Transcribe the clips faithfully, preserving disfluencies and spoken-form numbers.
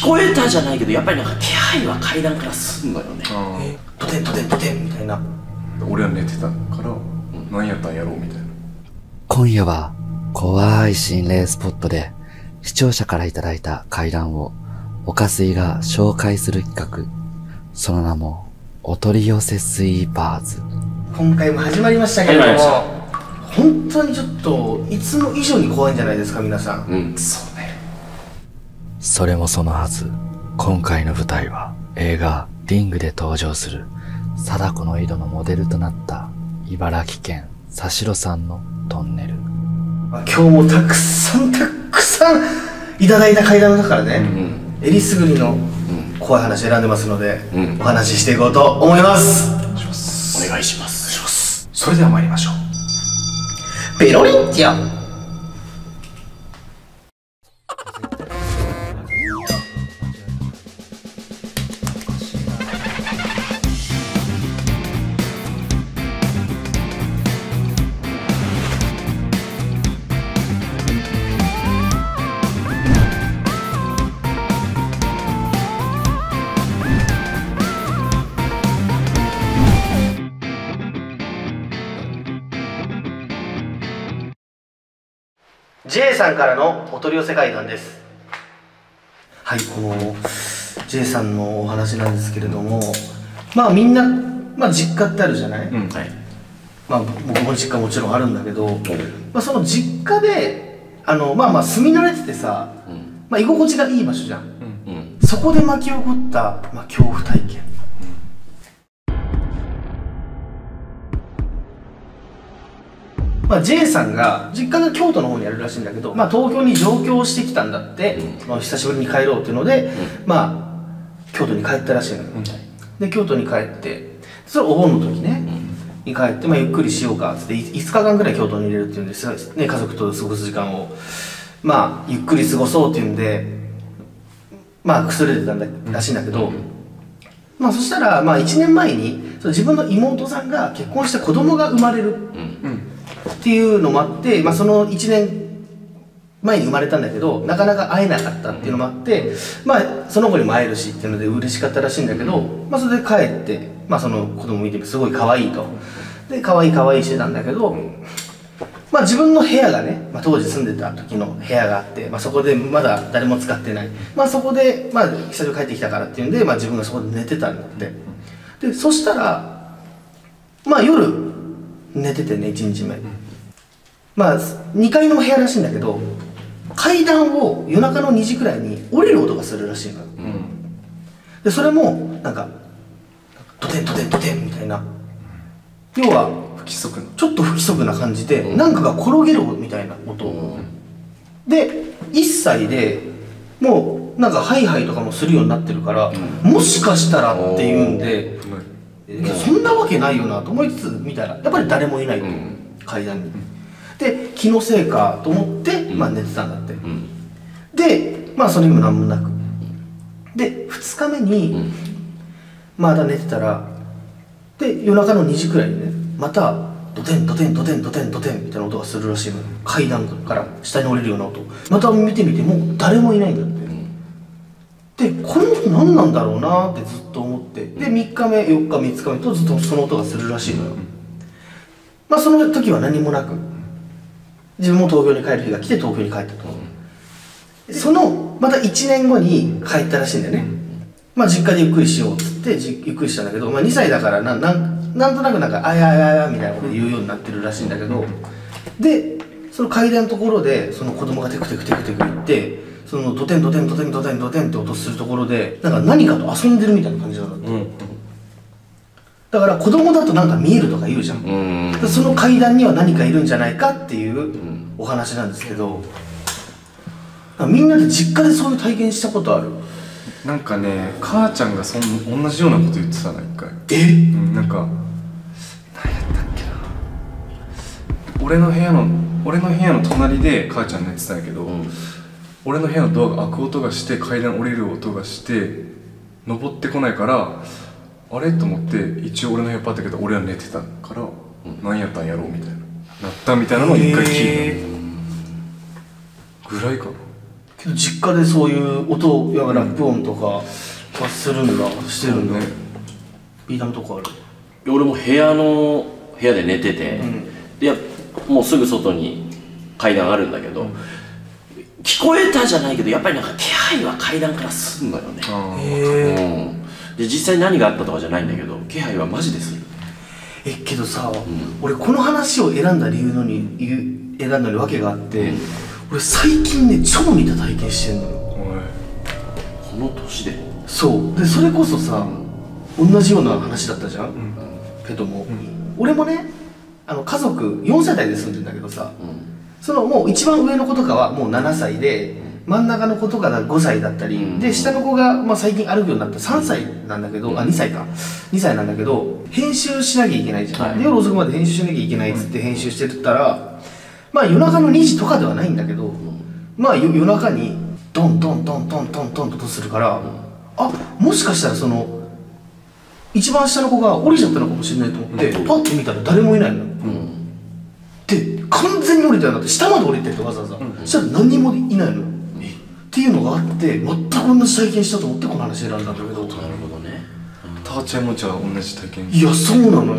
こえたじゃないけど、やっぱりなんか気配は階段からすんのよね。 ドテンドテンドテンみたいな。 俺は寝てたから何やったんやろうみたいな。 今夜は怖い心霊スポットで視聴者からいただいた怪談を岡水が紹介する企画、その名もお取り寄せスイーパーズ。 今回も始まりましたけれども、本当にちょっといつも以上に怖いんじゃないですか皆さん。 うん、そうね。 それもそのはず、今回の舞台は映画リングで登場する貞子の井戸のモデルとなった茨城県佐代山のトンネル。 今日もたくさんたくさんいただいた怪談だからね、うん、えりすぐりの怖い話選んでますので、うん、お話ししていこうと思います。 お願いします。お願いします。 それでは参りましょう。ペロリンチョ。J さんからのお取り寄せ怪談です。はい、この J さんのお話なんですけれども、まあみんな、まあ、実家ってあるじゃない、うん、はい、まあ僕も実家もちろんあるんだけど、うん、まあ、その実家であのまあまあ住み慣れててさ、うん、まあ、居心地がいい場所じゃん、うん、そこで巻き起こった、まあ、恐怖体験。まあ、J さんが実家が京都の方にあるらしいんだけど、まあ、東京に上京してきたんだって、うん、まあ、久しぶりに帰ろうっていうので、うん、まあ京都に帰ったらしいのよ、うん、で京都に帰ってそれお盆の時ね、うん、に帰って、まあ、ゆっくりしようかっつっていつかかんぐらい京都に入れるっていうんです、ね、家族と過ごす時間をまあゆっくり過ごそうっていうんでまあくすれてたんだらしいんだけど、うん、まあそしたら、まあ、いちねんまえにその自分の妹さんが結婚して子供が生まれる、うん、っていうのもあって、まあ、そのいちねんまえに生まれたんだけどなかなか会えなかったっていうのもあって、まあ、その子にも会えるしっていうので嬉しかったらしいんだけど、まあ、それで帰って、まあ、その子供見てすごい可愛いとで可愛い可愛いしてたんだけど、まあ、自分の部屋がね、まあ、当時住んでた時の部屋があって、まあ、そこでまだ誰も使ってない、まあ、そこで、まあ、久しぶりに帰ってきたからっていうんで、まあ、自分がそこで寝てたんだって。でそしたらまあ夜寝ててねいちにちめ、まあにかいの部屋らしいんだけど階段を夜中のにじくらいに降りる音がするらしいのよ、うん、でそれもなんかドテンドテンドテンみたいな、要は不規則なちょっと不規則な感じで、うん、なんかが転げるみたいな音、うん、でいっさいでもうなんかハイハイとかもするようになってるから、うん、もしかしたらっていうんで、うん、そんなわけないよなと思いつつ見たらやっぱり誰もいないと、うん、階段に。で気のせいかと思って、まあ、寝てたんだって、うん、でまあそれにも何もなくでふつかめに、うん、まだ寝てたらで夜中のにじくらいにねまたドテンドテンドテンドテンドテンみたいな音がするらしいの。階段から下に降りるような音また見てみてもう誰もいないんだって、うん、でこの音何なんだろうなってずっと思ってでみっかめよっかみっつかめとずっとその音がするらしいのよ、うん、まあその時は何もなく自分も東京に帰る日が来て東京に帰ったと、うん、そのまたいちねんごに帰ったらしいんだよね。まあ実家でゆっくりしようっつってゆっくりしたんだけど、まあ、にさいだからななんなんとなくなんかあやあやあやみたいなことで言うようになってるらしいんだけど、でその階段のところでその子供がテクテクテクテク行ってそのドテンドテンドテンドテンドテンって音するところでなんか何かと遊んでるみたいな感じなんだって、うん、だから子供だとなんか見えるとか言うじゃん、うん、その階段には何かいるんじゃないかっていうお話なんですけど、みんなで実家でそういう体験したことある？ なんかね母ちゃんがそん同じようなこと言ってたな一回。 え、うん、 なんか何やったっけな、俺の部屋の俺の部屋の隣で母ちゃん寝てたんやけど、うん、俺の部屋のドアが開く音がして階段降りる音がして登ってこないからあれと思って一応俺の部屋パッて開けたら俺は寝てたから、うん、何やったんやろうみたいななったみたいなのを一回聞いたぐらいかな。 けど実家でそういう音やラップ音とかはするんだ、してるんだ。ビー玉とかある？ 俺も部屋の部屋で寝てて、うん、いやもうすぐ外に階段あるんだけど、うん、聞こえたじゃないけどやっぱりなんか気配は階段からすんのよね。へえ、うん、で実際何があったとかじゃないんだけど気配はマジでする。 えけどさ、うん、俺この話を選んだ理由のに選んだに訳があって、うん、俺最近ね超似た体験してんのよ。 この年で？ そうで、それこそさ、うん、同じような話だったじゃん、うん、けども、うん、俺もねあの家族よん世帯で住んでんだけどさ、うん、そのもう一番上の子とかはもうななさいで、真ん中の子とかがごさいだったり、うん、で下の子が、まあ、最近歩くようになったさんさいなんだけど、うん、あにさいかにさいなんだけど、編集しなきゃいけないじゃん、はい、で夜遅くまで編集しなきゃいけないっつって編集してたら、まあ夜中のにじとかではないんだけど、まあ夜中にドンドンドンドンドンドンとするから、あ、もしかしたらその一番下の子が降りちゃったのかもしれないと思って、パッて見たら誰もいないの、うん、で完全に降りたようになって、下まで降りてってわざわざ、うん、そしたら何にもいないのっていうのがあって、全く同じ体験したと思ってこの話選んだんだけど。なるほどね。 たーちゃんもじゃあ同じ体験？ いやそうなのよ。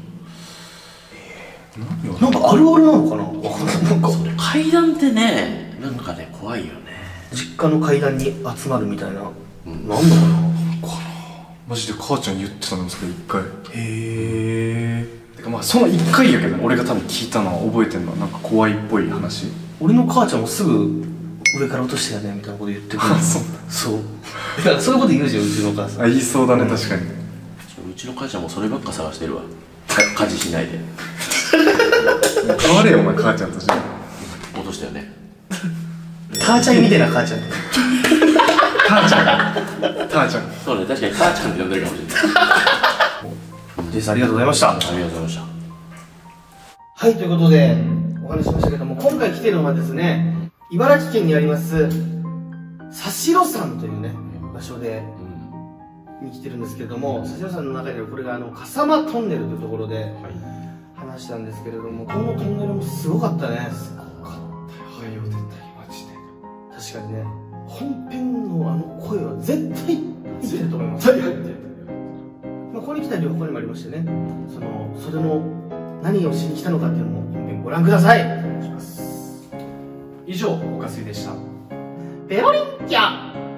なんかあるあるなのかな、分かんない。なんかそれ階段ってね、なんかね怖いよね。 実家の階段に集まるみたいな、うん、なんだかな。 マジで母ちゃん言ってたんですけど、一回。へえ。てかまあその一回やけど、俺が多分聞いたのは覚えてんのはなんか怖いっぽい話。 俺の母ちゃんもすぐ上から落としてやねみたいなこと言ってくる。そうそうだからそういうこと言うじゃん、うちのお母さん。 あ、言いそうだね、うん、確かに。 うちの母ちゃんもそればっか探してるわ。家事しないで。 変われよお前、母ちゃんとじゃ落としたよね。 母ちゃんみたいな母ちゃん。 母ちゃんが母ちゃん。 そうね、確かに母ちゃんって呼んでるかもしれない。 ジェイさんありがとうございました。 ありがとうございました。 はい、ということでお話ししましたけども、今回来てるのはですね、茨城県にあります佐代山というね場所で、うん、に来てるんですけれども、佐代山の中にはこれがあの笠間トンネルというところで、はい、話したんですけれども、このトンネルもすごかったね。すごかったよ。はい、絶対マジで。確かにね、本編のあの声は絶対入ってると思います。絶対入ってる。まあ、ここに来た理由は他にもありましてね、そのそれの何をしに来たのかっていうのも本編ご覧ください。お願いします。以上、おかすいでした。ペロリンキャ